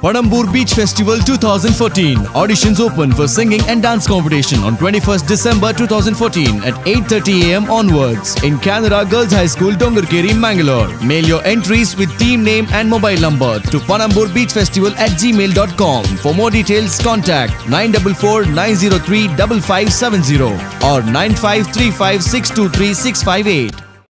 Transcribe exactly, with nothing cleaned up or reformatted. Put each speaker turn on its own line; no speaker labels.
Panambur Beach Festival twenty fourteen. Auditions open for singing and dance competition on twenty-first December two thousand fourteen at eight thirty a m onwards in Canara Girls High School, Dongerkery, Mangalore. Mail your entries with team name and mobile number to panamburbeachfestival at gmail dot com. For more details, contact nine four four nine zero three five five seven zero or nine five three five six two three six five eight.